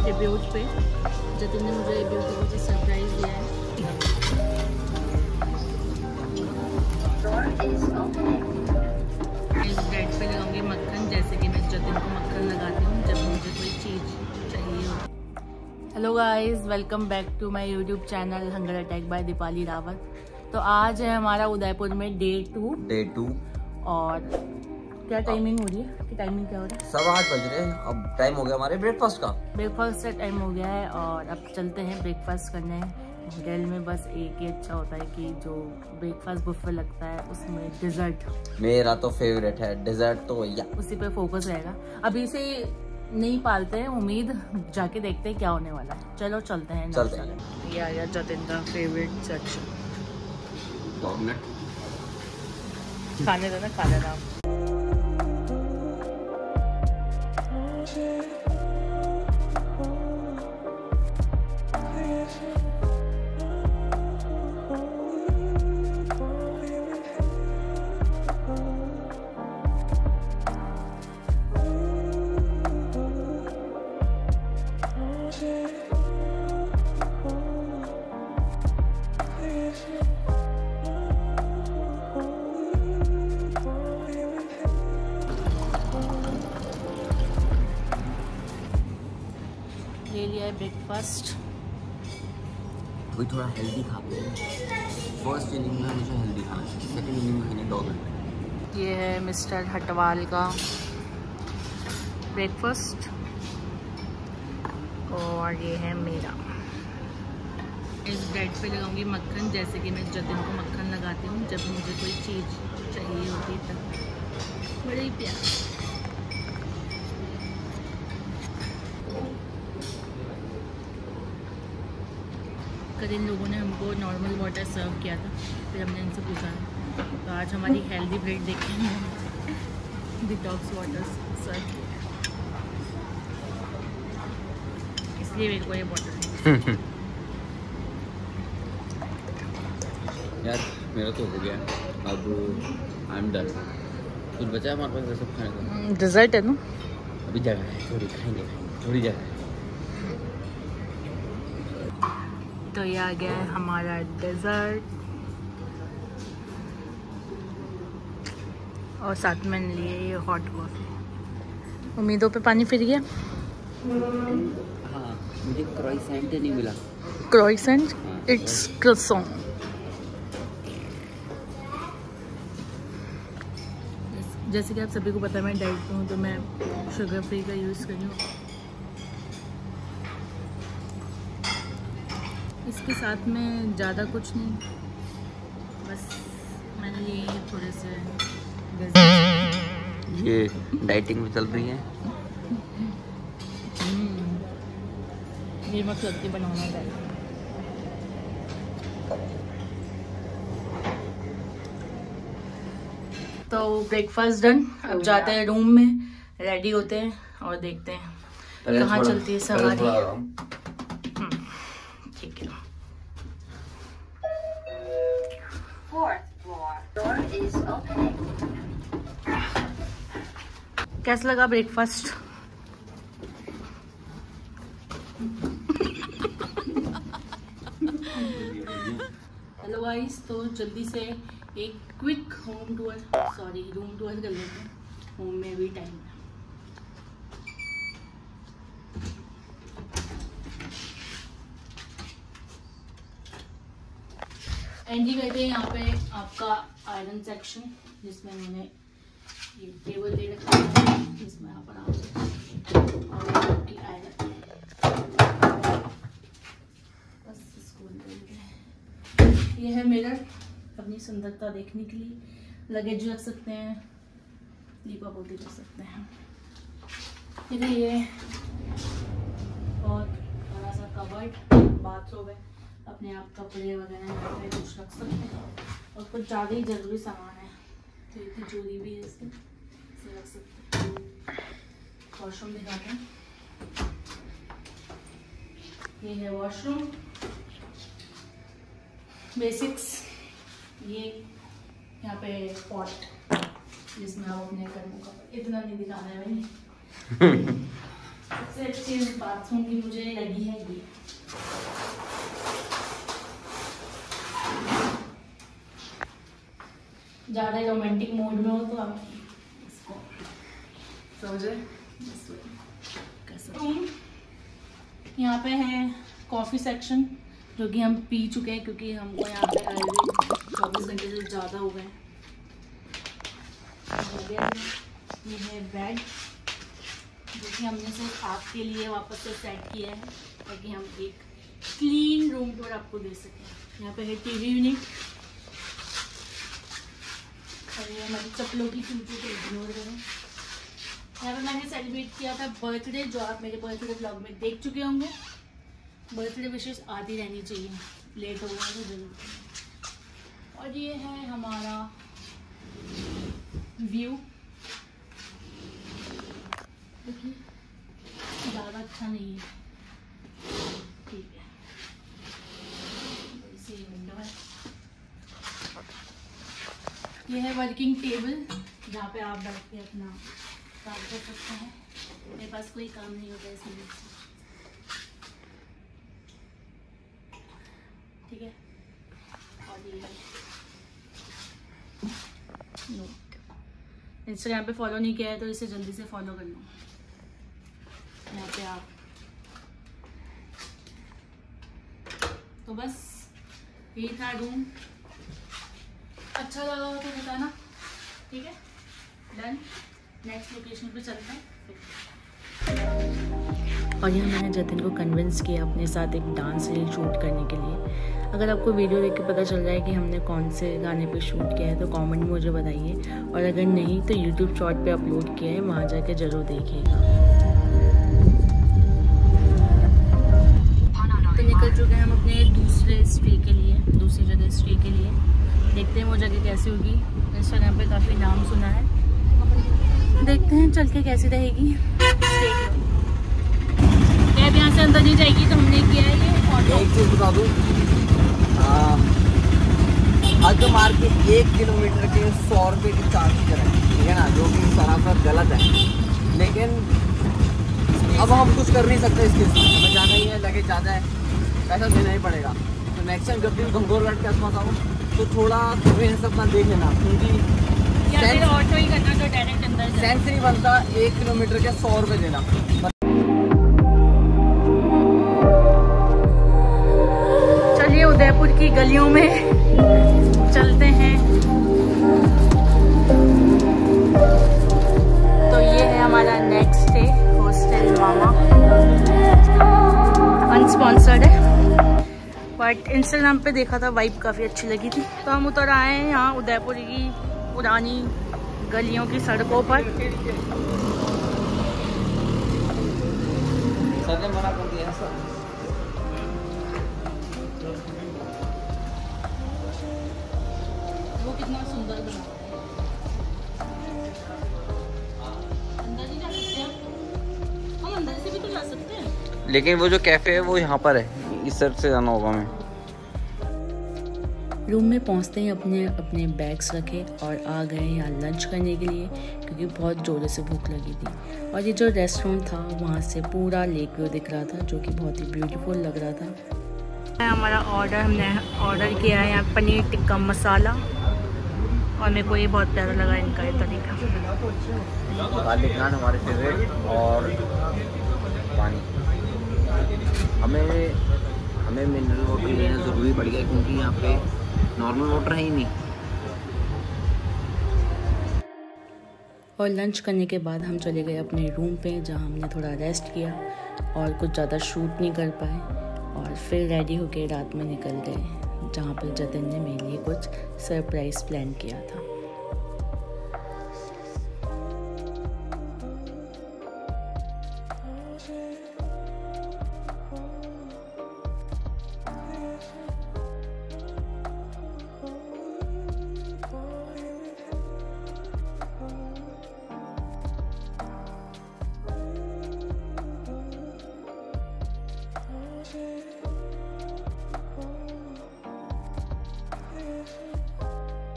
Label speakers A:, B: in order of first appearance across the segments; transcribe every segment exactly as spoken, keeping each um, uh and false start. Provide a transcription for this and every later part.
A: Tribute पे। जतिन ने मुझे ब्यूटीफुल से सरप्राइज दिया है। इस ब्रेड पे लगाऊंगी मक्खन, जैसे कि मैं जतिन को मक्खन लगाती हूँ जब मुझे कोई चीज़ चाहिए हो। Hello guys, welcome back to my YouTube channel hunger attack by Deepali Rawat. तो आज है हमारा उदयपुर में डे टू
B: डे टू
A: और क्या टाइमिंग हो रही है कि टाइमिंग क्या हो रहा है?
B: सवा आठ बज रहे हैं। अब टाइम हो गया हमारे ब्रेकफास्ट का।
A: ब्रेकफास्ट का टाइम हो गया है और अब चलते हैं ब्रेकफास्ट करने। होटल में बस एक ही अच्छा होता है कि जो ब्रेकफास्ट बुफे लगता है उसमें डिजर्ट
B: मेरा तो फेवरेट है डिजर्ट, तो या
A: उसी पे फोकस रहेगा। अभी से नहीं पालते हैं उम्मीद, जाके देखते हैं क्या होने वाला है। चलो चलते हैं
B: चलते हैं।
A: ये आ गया जतिन का फेवरेट सेक्शन। खाने दो ना, खाने ना। ले लिया है ब्रेकफास्ट।
B: अभी थोड़ा हेल्दी खाते हैं। फर्स्ट इनिंग में हमेशा हेल्दी खाना है, सेकंड इनिंग में खाने डॉग।
A: ये है मिस्टर हटवाल का ब्रेकफास्ट और ये है मेरा। इस ब्रेड पे लगाऊंगी मक्खन, जैसे कि मैं जतिन को मक्खन लगाती हूँ जब मुझे कोई चीज़ चाहिए होती है तब। बड़े ही प्यार। कल इन लोगों ने हमको नॉर्मल वाटर सर्व किया था, फिर हमने इनसे पूछा तो आज हमारी हेल्दी ब्रेड देखेंगे। डिटॉक्स वाटर सर्व किया, इसलिए मेरे को ये बॉटल।
B: यार मेरा तो हो गया, अब आई एम डन। कुछ बचा है हमारे पास सब खाने का?
A: डिजर्ट है ना,
B: अभी जगह है, थोड़ी खाएंगे खाएंगे थोड़ी जगह है।
A: तो ये आ गया है हमारा डेजर्ट और साथ में लिए ये हॉट कॉफी। उम्मीदों पे पानी फिर गया।
B: हाँ, मुझे क्रोइसेंट नहीं मिला।
A: Croissant, it's croissant. जैसे कि आप सभी को पता है मैं डाइट पे हूँ, तो मैं शुगर फ्री का यूज़ कर रही हूँ। इसके साथ में ज़्यादा कुछ नहीं, बस मैंने ये थोड़े से
B: ये डाइटिंग में चल रही है।
A: ये मत लगती बनाना है। तो ब्रेकफास्ट डन। अब जाते हैं रूम में, रेडी होते हैं और देखते हैं कहाँ चलती है सवारी। ठीक है। कैसा लगा ब्रेकफास्ट? हेलो गाइस, तो जल्दी से एक quick home tour, sorry room tour कर लेते हैं। होम में भी टाइम है। एंट्री करते हैं यहाँ पे आपका आयरन सेक्शन, जिसमें उन्होंने ये टेबल दे रखा है, जिसमें आप आराम से और आपकी आयरन बस इसको। ये है मिरर, अपनी सुंदरता देखने के लिए। लगेज रख सकते हैं, लीपा पोती कर सकते हैं। फिर ये बहुत बड़ा सा कबर्ड, बाथरूम है, अपने आप कपड़े वगैरह यहाँ पे कुछ रख सकते हैं। और कुछ ज़्यादा ही ज़रूरी सामान है तो इतनी चोरी भी है, इसके इसे रख सकते हैं। वॉशरूम दिखाते हैं। ये है वॉशरूम बेसिक्स। ये यहाँ पे पॉट जिसमें आप अपने कर्मों का, इतना नहीं दिखाना है भाई। सबसे अच्छी बाथरूम की मुझे लगी है ये। ज़्यादा रोमांटिक मूड में हो तो आप इसको समझे। यहाँ पे है कॉफ़ी सेक्शन, जो कि हम पी चुके हैं क्योंकि हमको यहाँ पे आए हुए चौबीस घंटे से ज़्यादा हो गए। ये है बेड, जो कि हमने सिर्फ आपके लिए वापस से सेट किया है ताकि हम एक क्लीन रूम टूर आपको दे सकें। यहाँ पे है टीवी यूनिट, और ये हमारी चप्पलों की चूचू को इग्नोर करें। यहाँ पे मैंने सेलिब्रेट किया था बर्थडे, जो आप मेरे बर्थडे ब्लॉग में देख चुके होंगे। बर्थडे विशेष आती रहनी चाहिए, लेट हो गया तो जरूर। और ये है हमारा व्यू, देखिए ज़्यादा अच्छा नहीं है, ठीक है। इसी विंडो है, ये है वर्किंग टेबल, जहाँ पे आप बैठ के अपना काम कर सकते हैं। मेरे पास कोई काम नहीं होता इसमें, ठीक है। और ये नोट, इंस्टाग्राम पे फॉलो नहीं किया है तो इसे जल्दी से फॉलो कर लो। यहाँ पे आप तो बस यही था रूम। अच्छा लगा हो तो बताना, ठीक है। डन, नेक्स्ट लोकेशन पे चलते हैं। और यहाँ मैंने जतिन को कन्विंस किया अपने साथ एक डांस रील शूट करने के लिए। अगर आपको वीडियो देख के पता चल रहा है कि हमने कौन से गाने पे शूट किया है तो कमेंट में मुझे बताइए, और अगर नहीं तो यूट्यूब शॉर्ट पे अपलोड किया है, वहाँ जाके ज़रूर देखिएगा। तो निकल चुके हैं हम अपने दूसरे स्टे के लिए, दूसरी जगह स्टे के लिए। देखते हैं वो जगह कैसी होगी। इंस्टाग्राम पे काफ़ी नाम सुना है, देखते हैं चल के कैसी रहेगी। कैब यहाँ से अंदर नहीं जाएगी तो हमने किया है ये।
B: एक चीज़ बता दूँ, आज मार के एक किलोमीटर के सौ रुपये की चार्ज की तरह, ठीक है ना, जो कि सरासर गलत है। लेकिन अब हम कुछ कर नहीं सकते इसके साथ, हमें जाना ही है, लगे ज़्यादा है, पैसा देना ही पड़ेगा। तो नेक्स्ट टाइम जब भी गंगोरघाट के आसपास आओ तो थोड़ा तुम्हें सब ना देख लेना, क्योंकि
A: ऑटो ही करना जो डायरेक्ट अंदर
B: सेंस नहीं बनता एक किलोमीटर के सौ रुपये देना। चलिए
A: उदयपुर की गलियों में चलते हैं। तो ये है हमारा next day, hostel Mama, unsponsored है, बट इंस्टाग्राम पे देखा था, वाइब काफ़ी अच्छी लगी थी। तो हम उतर आए हैं यहाँ उदयपुर की पुरानी गलियों की सड़कों पर।
B: सर ने मना कर दिया सर।
A: वो कितना सुंदर बना है। अंदर नहीं जा सकते हम, अंदर से भी तो जा सकते हैं,
B: लेकिन वो जो कैफे है वो यहाँ पर है, इस साइड से जाना होगा हमें।
A: रूम में पहुंचते ही अपने अपने बैग्स रखे और आ गए यहाँ लंच करने के लिए, क्योंकि बहुत ज़ोरों से भूख लगी थी। और ये जो रेस्टोरेंट था वहाँ से पूरा लेक व्यू दिख रहा था, जो कि बहुत ही ब्यूटीफुल लग रहा था। हमारा ऑर्डर हमने ऑर्डर किया है यहाँ पनीर टिक्का मसाला, और मेरे को ये बहुत प्यारा लगा इनका ये तरीका।
B: गार्लिक नान हमारे फेवरेट, और पानी। हमें हमें मिनरल वाटर लेना ज़रूरी पड़ गया, क्योंकि यहाँ पे नॉर्मल वाटर है ही नहीं।
A: और लंच करने के बाद हम चले गए अपने रूम पे, जहाँ हमने थोड़ा रेस्ट किया और कुछ ज़्यादा शूट नहीं कर पाए, और फिर रेडी होके रात में निकल गए, जहाँ पर जतिन ने मेरे लिए कुछ सरप्राइज़ प्लान किया था।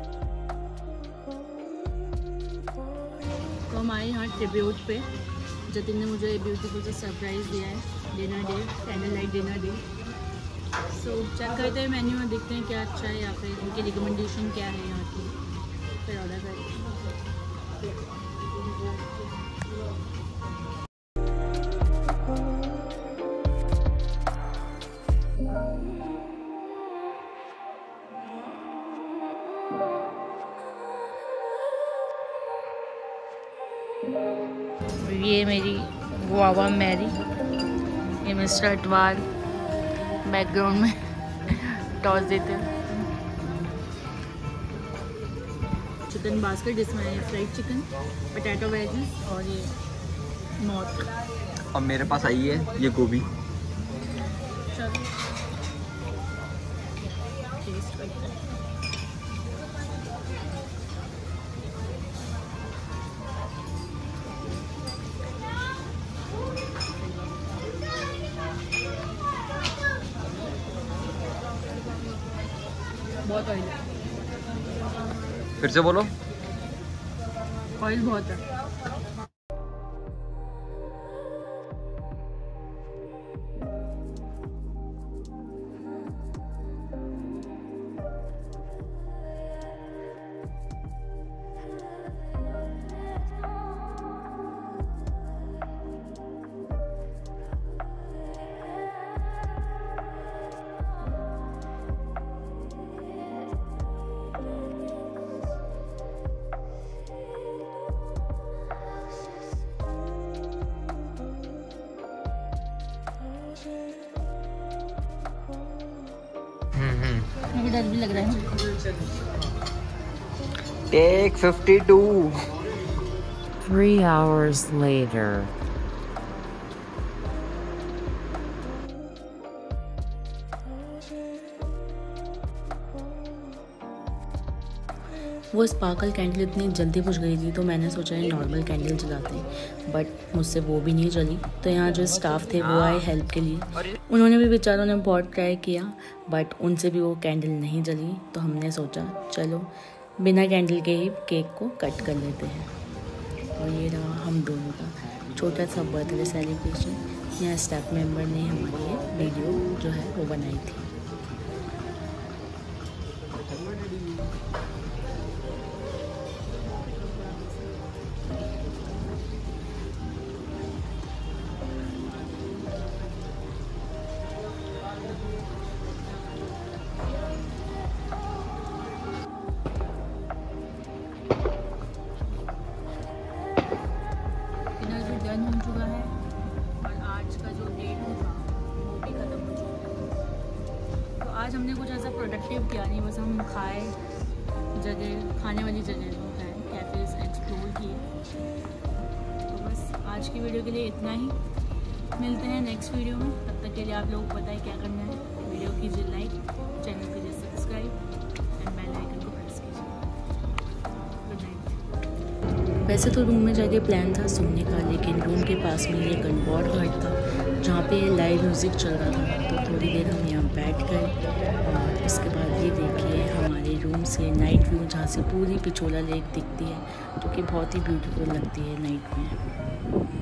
A: तो हमारे यहाँ ट्रिब्यूट पे जतिन ने मुझे ब्यूटीफुल सा सरप्राइज़ दिया है, dinner day, candle light dinner day. So check करते हैं मेन्यू में, देखते हैं क्या अच्छा है या फिर उनकी रिकमेंडेशन क्या है यहाँ की, फिर ऑर्डर करते हैं। ये मेरी गुआवा मैरी, ये मिस्टर अटवाल बैकग्राउंड में टॉस देते हैं। चिकन बास्केट जिसमें है फ्राइड चिकन, पोटैटो वेजेस और ये मौत।
B: अब मेरे पास आई है ये गोभी।
A: चलो टेस्ट करते हैं। बहुत ऑयल है,
B: फिर से बोलो।
A: ऑयल बहुत है। मुझे डर भी लग रहा है।
B: Take fifty two.
C: Three hours later.
A: वो स्पार्कल कैंडल इतनी जल्दी बुझ गई थी तो मैंने सोचा है नॉर्मल कैंडल जलाते हैं, बट मुझसे वो भी नहीं जली। तो यहाँ जो स्टाफ थे वो आए हेल्प के लिए, उन्होंने भी बेचारों ने बहुत ट्राई किया बट उनसे भी वो कैंडल नहीं जली। तो हमने सोचा चलो बिना कैंडल के ही केक को कट कर लेते हैं। और ये रहा हम दोनों का छोटा सा बर्थडे सेलिब्रेशन। यहाँ स्टाफ मेंबर ने हमारे लिए वीडियो जो है वो बनाई थी। डन हो चुका है और आज का जो डे टू था वो भी ख़त्म हो चुका है। तो आज हमने कुछ ऐसा प्रोडक्टिव किया नहीं, बस हम खाए, जगह खाने वाली जगह जो है कैफ़ेज़ एक्सप्लोर किए। तो बस आज की वीडियो के लिए इतना ही, मिलते हैं नेक्स्ट वीडियो में। तब तक के लिए आप लोगों को पता है क्या करना है। वीडियो कीजिए लाइक, चैनल कीजिए सब्सक्राइब एंड बेल आइकन को प्रेस कीजिए। Good night. वैसे तो रूम में जाके प्लान था सोने का, लेकिन रूम के पास में ये गणगौर घाट था जहाँ पे लाइव म्यूज़िक चल रहा था। तो थोड़ी देर हम यहाँ बैठ गए और उसके बाद ये देखिए हमारे रूम से नाइट व्यू जहाँ से पूरी पिछोला लेक दिखती है, जो कि बहुत ही ब्यूटीफुल लगती है नाइट में।